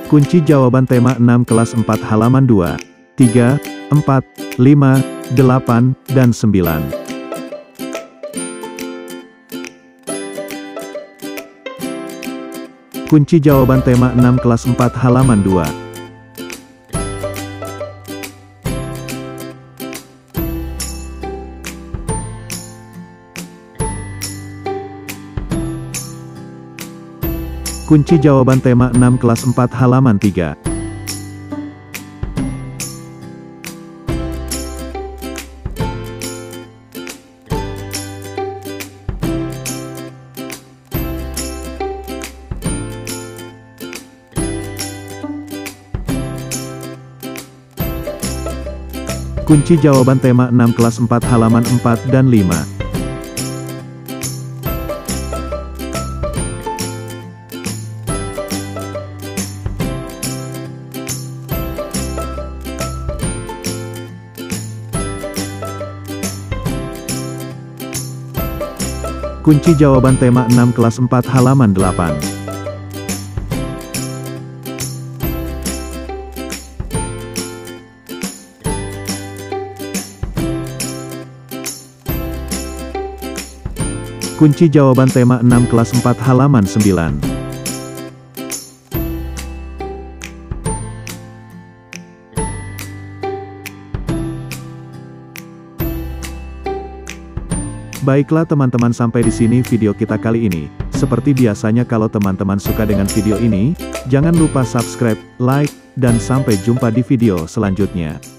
Kunci jawaban tema 6 kelas 4 halaman 2, 3, 4, 5, 8, dan 9. Kunci jawaban tema 6 kelas 4 halaman 2. Kunci jawaban tema 6 kelas 4 halaman 3. Kunci jawaban tema 6 kelas 4 halaman 4 dan 5. Kunci jawaban tema 6 kelas 4 halaman 8. Kunci jawaban tema 6 kelas 4 halaman 9. Baiklah teman-teman, sampai di sini video kita kali ini. Seperti biasanya kalau teman-teman suka dengan video ini, jangan lupa subscribe, like, dan sampai jumpa di video selanjutnya.